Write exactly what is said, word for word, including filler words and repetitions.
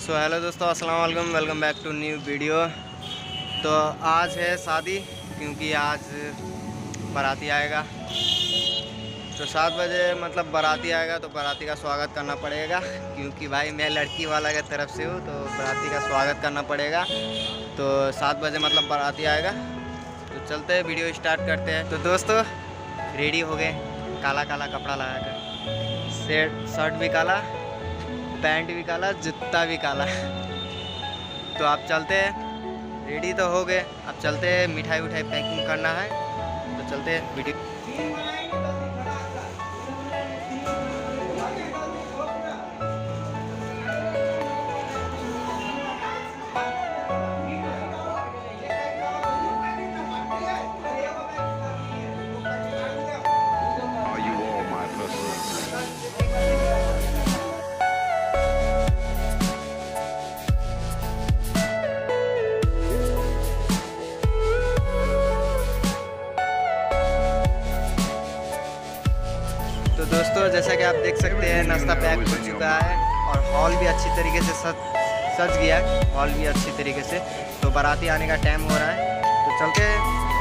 So hello दोस्तों, अस्सलाम वालेकुम, welcome back to new video. तो आज है शादी, क्योंकि आज बाराती आएगा। तो सात बजे मतलब बाराती आएगा, तो बाराती का स्वागत करना पड़ेगा, क्योंकि भाई मैं लड़की वाला की तरफ से हूँ, तो बाराती का स्वागत करना पड़ेगा। तो सात बजे मतलब बाराती आएगा, तो चलते हैं, वीडियो स्टार्ट करते हैं। तो दोस्तों रेडी हो गए, काला काला कपड़ा लगा कर, शर्ट शर्ट भी काला, पैंट भी काला, जूता भी काला। तो आप चलते हैं, रेडी तो हो गए, अब चलते हैं, मिठाई उठाई पैकिंग करना है, तो चलते हैं वीडियो। तो दोस्तों जैसा कि आप देख सकते हैं, नाश्ता पैक हो चुका है और हॉल भी अच्छी तरीके से सज सज गया है, हॉल भी अच्छी तरीके से। तो बाराती आने का टाइम हो रहा है, तो चलते हैं।